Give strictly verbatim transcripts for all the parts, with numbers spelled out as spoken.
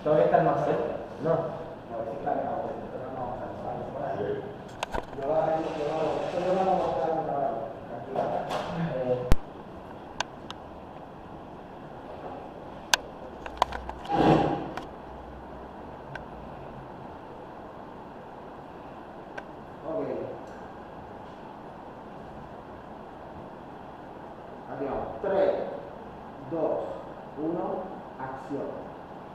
¿Dónde está el más cerca? No. A ver si claro, no, pues nosotros no vamos a pasar por ahí. Yo lo haré, yo lo hago. Esto yo no lo voy a hacer ahora. Tranquila. Ok. Adiós. tres, dos, uno, acción.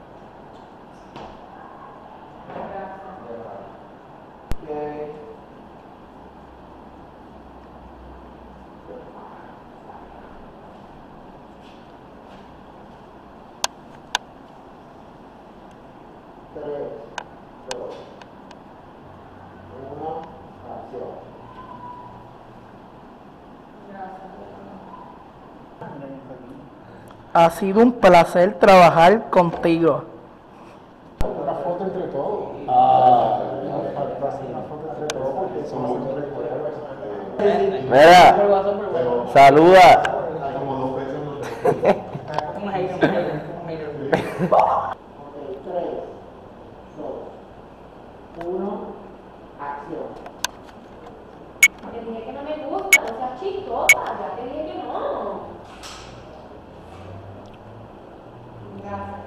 Okay. Tres, dos, uno, acción. Ha sido un placer trabajar contigo. Una foto entre todos. Ah. Una foto entre todos porque son muy recuerdos. Mira, saluda. Como dos veces. Un hater, un hater, un hater. Ok, tres, dos, uno, acción. Te dije que no me gusta, no seas chistosa, ya te dije que no. Gracias.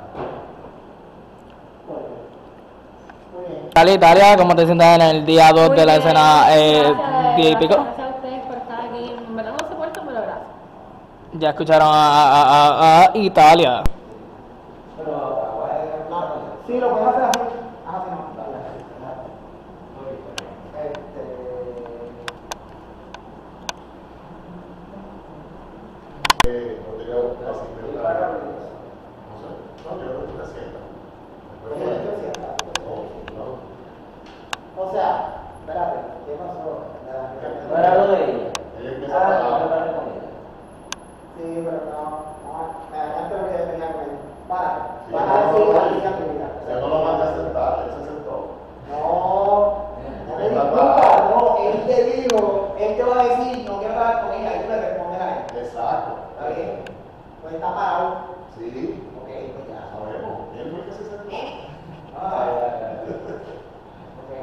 Muy bien. Dale, Italia, ¿cómo te sientes en el día dos de la Muy escena bien, eh, gracias, diez y pico? Gracias a ustedes por estar aquí. En verdad no sé cuánto, pero gracias. Ya escucharon a, a, a, a Italia. Pero ahora no, sí, lo puedes hacer así. Haz así, no. Dale, dale. Este. Eh, no te digo así, pero la- no sé. No, yo creo que tú te sientas. Después Sí, fue- yo siento. Oh, no. O sea, espérate, ¿qué pasó? ¿No era lo de ella? Ella empieza Ah, a ¿No hablar. era con ella? Sí, pero no, no, me adelanto lo que yo tenía con él. Para, Sí, para no, decir no, la no. línea primera. O sea, no lo mandas a sentar, él se sentó. No, no te disculpa, no, él te dijo, él te va a decir, no quiero hablar con ella, y tú le respondes a él. Exacto. ¿Está bien? Pues está parado. Sí, Ok, pues ya. sabemos. Él fue el que se sentó. Ah, ya, ya, ya. Ok.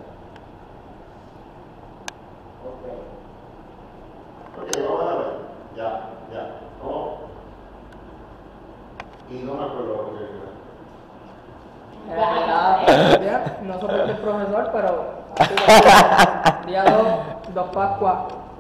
Ok. Ok, vamos a ver. Ya, ya. No. Y no me acuerdo lo que era. No soporto el profesor, pero día dos, dos Pascuas.